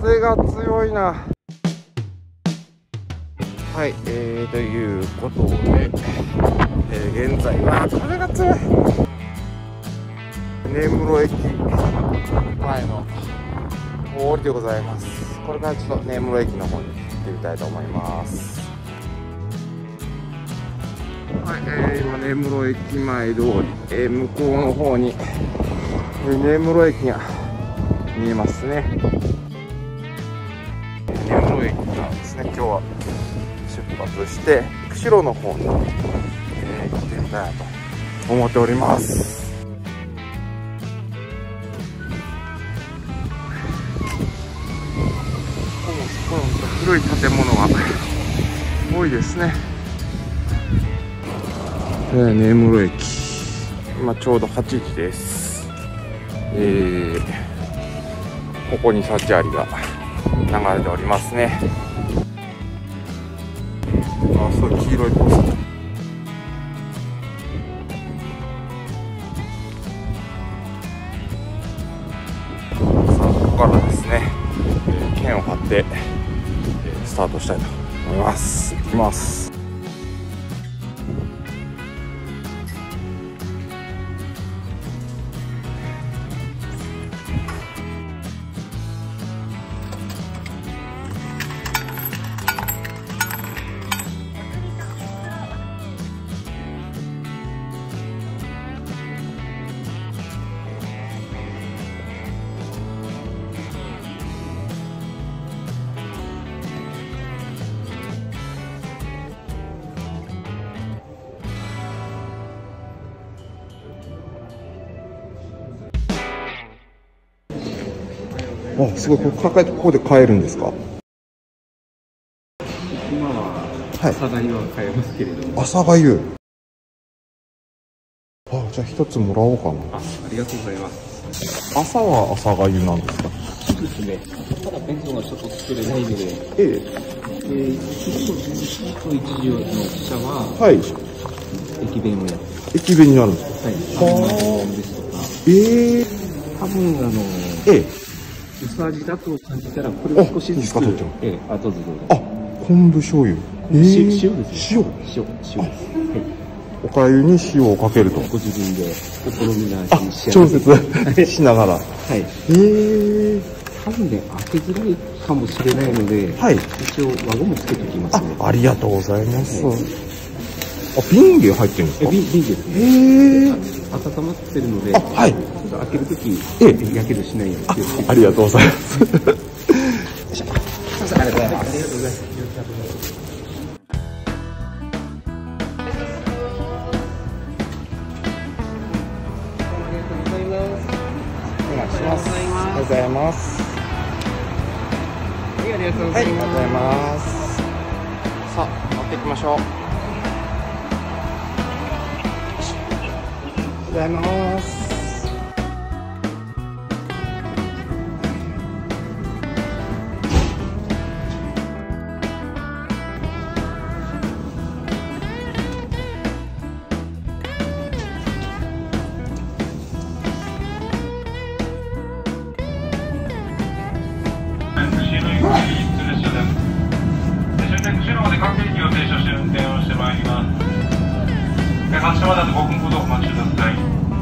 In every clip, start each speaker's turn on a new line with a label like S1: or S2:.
S1: 風が強いな。はい、ということで、現在は風が強い。根室駅前の通りでございます。これからちょっと根室駅の方に行ってみたいと思います。はい、今根室駅前通り、向こうの方に根室駅が見えますね。根室駅からですね、今日は出発して釧路の方に、行ってみたいなと思っております。古い建物が多いですね。根室駅、今ちょうど8時です。ここに幸ありが流れておりますね。あ、そう、黄色いポスト。さあ、ここからですね、剣を張ってスタートしたいと思います。行きます。あ、すごい。これ抱えてここで買えるんですか？
S2: 今は朝粥は買えますけれども、
S1: 朝がゆ。あ、じゃあ一つもらおうかな。
S2: ありがとうございます。
S1: 朝は朝がゆなんですか？
S2: そうですね。ただ弁当がちょっと作れないので、
S1: ええ。
S2: 1時と1時の汽車は、
S1: はい。
S2: 駅弁をやって、
S1: 駅弁になるんですか？
S2: はい。ハムですとか、多分
S1: ええ。
S2: 薄味だと感じたら、これを少しずつ、後でどうぞ。
S1: あ、昆布醤油。
S2: 塩ですね。塩です。
S1: おかゆに塩をかけると。
S2: ご自分でお好みの味に仕上
S1: 調
S2: げて
S1: 節しながら。
S2: はい。多分ね、開けづらいかもしれないので、
S1: はい。
S2: 一応輪ゴムつけておきますね。
S1: ありがとうございます。あ、瓶で入ってるんですか？
S2: 瓶ですね。温まってるので、
S1: はい。
S2: ちょっと開けるとき、やけどしないように気をつけて。
S1: ありがとうございます。よいしょ。ありがとうございます。
S2: ありがとうございます。
S1: お願いします。ありがとうございます。
S2: ありがとうご
S1: はい、あり
S2: ざいます。
S1: がとうございます。さあ、乗っていきましょう。ありがとうございます。
S3: 釧路まで各駅を停車して運転をしてまいります。発車まであと5分ほどお待ちください。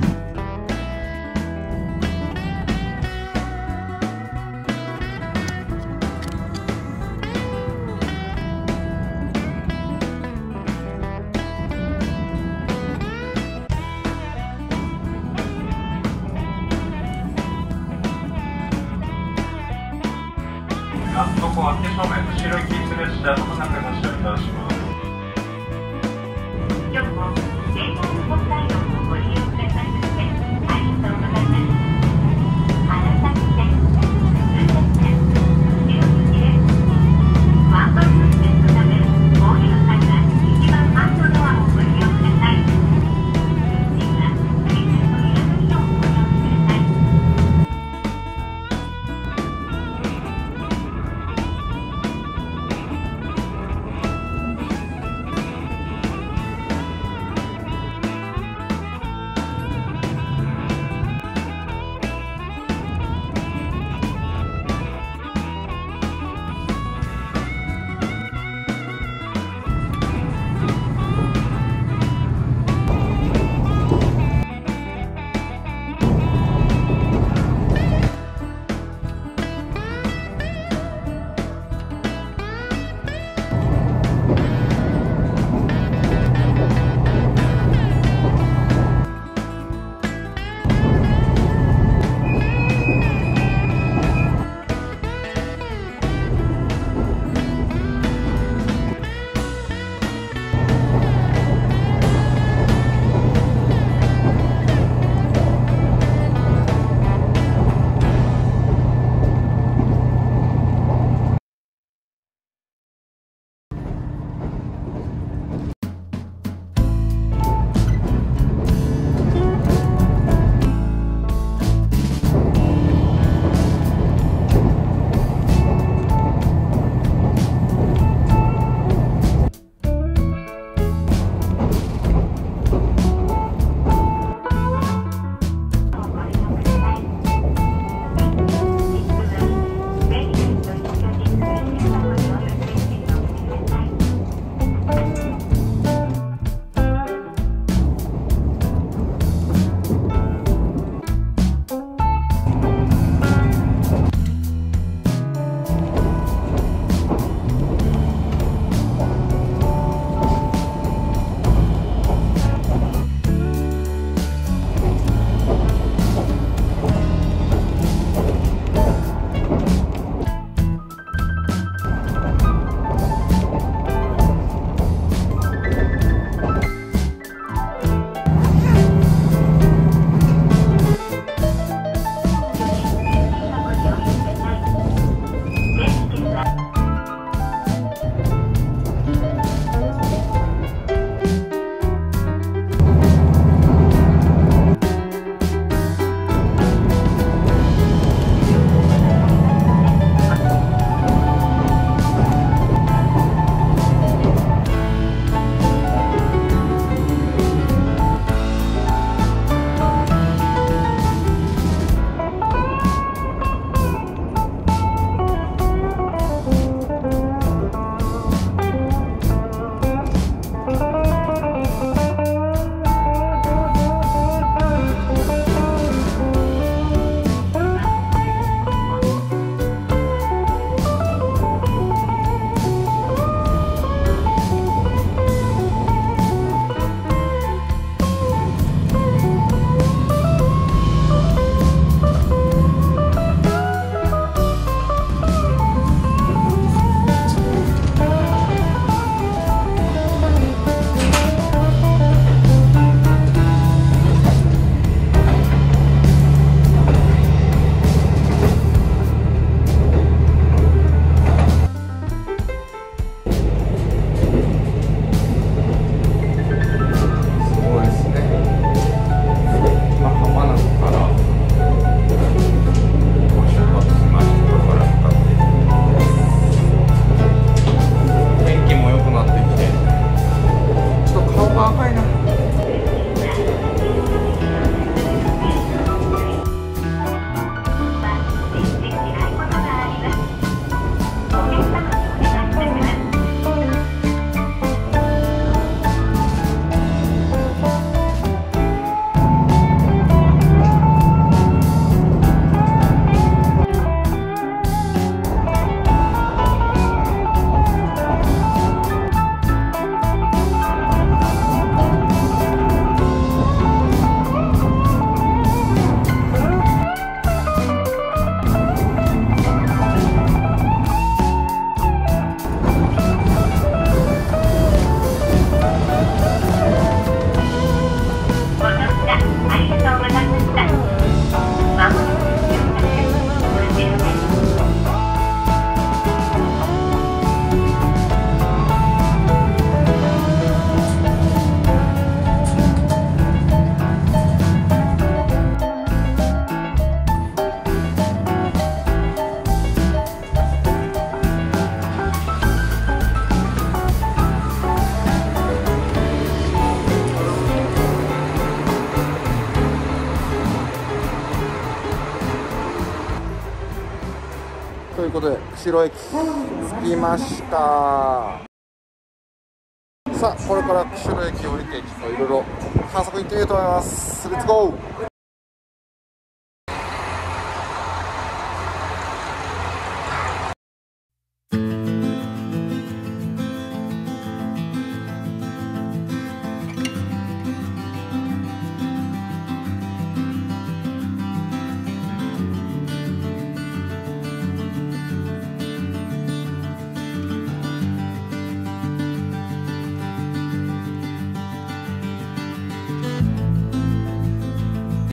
S3: そこは手正面、釧路行き列車、まもなく発車いたします。今日も電車の北海道をご利用くださいましてありがとうございます。改めて、通学線、釧路行きです。ワンド運転のため、お降りの際は一番前のドアをご利用ください。運賃は電車の裏の人をご利用ください。
S1: ということで釧路駅着きました。さあこれから釧路駅降りてちょっといろいろ観測行ってみようと思います。レッツゴー。